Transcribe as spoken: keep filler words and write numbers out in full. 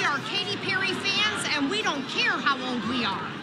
are Katy Perry fans, and we don't care how old we are.